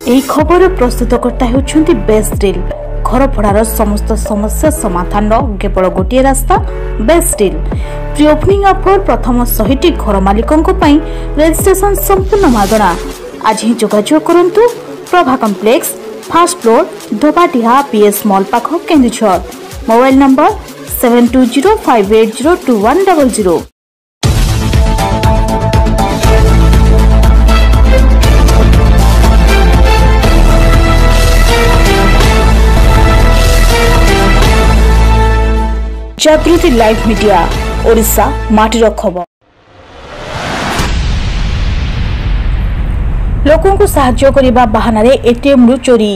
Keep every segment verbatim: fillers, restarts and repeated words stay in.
ଏହି ଖବର ପ୍ରସ୍ତୁତକର୍ତ୍ତା ହେଉଛନ୍ତି ବେଷ୍ଟ ଡିଲ୍। ଘର ଭଡ଼ାର ସମସ୍ତ ସମସ୍ୟା ସମାଧାନର କେବଳ ଗୋଟିଏ ରାସ୍ତା best deal. Pre opening offer ପ୍ରଥମ ଶହେଟି ଘର ମାଲିକଙ୍କ ପାଇଁ ରେଜିଷ୍ଟ୍ରେସନ ସମ୍ପୂର୍ଣ୍ଣ ମାଗଣା। ଆଜି ହିଁ ଯୋଗାଯୋଗ କରନ୍ତୁ Prabha complex first floor Dhobatiha P S mall ପାଖ Keonjhar. Mobile number seven two zero five eight zero two one double zero. Jagriti live media Odisha माटीर खबर। लोकों को साहाय्य करिबा बहाना रे एटीएम रु चोरी।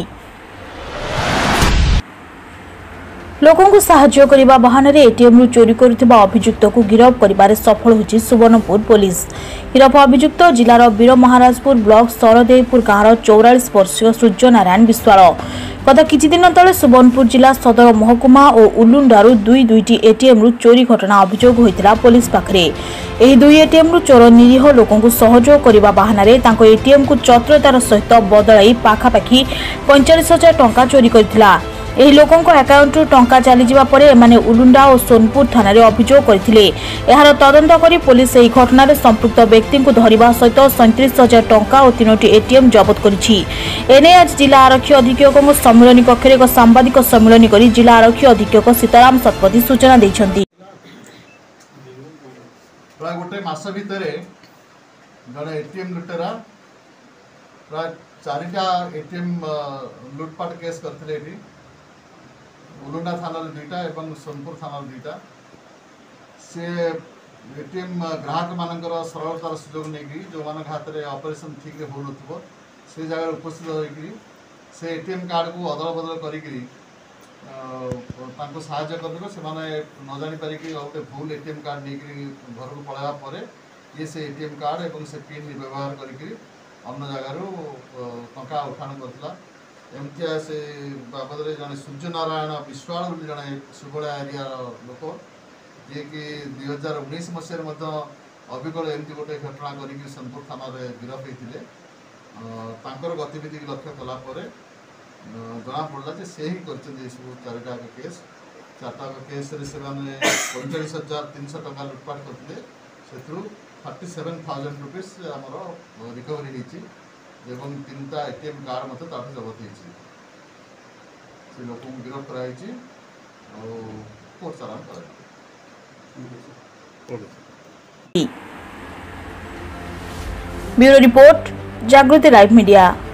लोकों को साहाय्य करिबा बहाना रे एटीएम रु चोरी करुथिबा अभियुक्त को गिरफ्त करिबारे सफल होछि सुवर्णपुर पुलिस। गिरफ अभियुक्त जिलार वीर महाराजपुर ब्लॉक सरदेईपुर गाँव चौरालीस वर्षीय सूर्य नारायण विश्वाल। गत किछि दिन तले सुवर्णपुर जिला सदर महकुमा और उलुंडारू दुई दुईटी एटीएम रु चोरी घटना अभियोग होइतिला पुलिस पाखरे। एही दुई एटीएम रु चोर निरीह लोकों को सहयोग करिबा बहाना रे तांको एटीएम को चतुरतार सहित बदलाई पाखापाखि पैंतालीस हजार टंका चोरी करथिला। एही लोकों को अकाउंट रु टंका चली जिबा परे एमाने उलुंडा और सोनपुर थाना रे अभियोग करथिले। एहार तदंत करी पुलिस एही घटना रे संपृक्त व्यक्ति को धरिबा सहित सैंतीस हजार टंका और तीनोटी एटीएम जब्त करिछि। एने आज जिला आरक्षी अधीक्षक सम्मेलन कक्ष रे एक सांबादिक सम्मेलन करी जिला आरक्षी अधीक्षक सीताराम शतपथी सूचना दैछन्ति। प्राय गोटे मास भितरे जड़े एटीएम लुटेरा प्राय चारिटा एटीएम लुटपाट केस करथिले। एटी उलुंडा थाना दुईटा एवं सोनपुर थाना दुईटा से एटीएम ग्राहक मानकर सरलतार सुजोग नहीं जो मान हाथ में ऑपरेशन ठीक हो न से जगह उपस्थित होकर से एटीएम कार्ड को अदल बदल करी साहाय्य करदेवे से न जानी पारिकी गोटे भूल एटीएम कार्ड नहीं घर को पलैया पर ये से एटीएम कार्ड एवं से पिन व्यवहार करी अन्य जगार टंका उठाण करता। एमतिया से बाबद जड़े सूर्य नारायण विश्वाल जड़े सुबला एरिया लोक जी कि दुई हजार उन्नीस मसीह अविकल एमती गोटे घटना करी सोनपुर थाना गिरफ होते गतिविधि लक्ष्य कलापर जना पड़ा से ही कर सब चारिटा केस चार्टा केस पैंतालीस हजार तीन सौ टका लुटपाट करते से थर्टी सेवेन थाउजेंड रुपीज आमर रिकवरी होती एवं तीन टा एटीएम कार्ड मत जबत से लोक गिरफ कराई कोर्ट चालान कर। Bureau report Jagriti live media.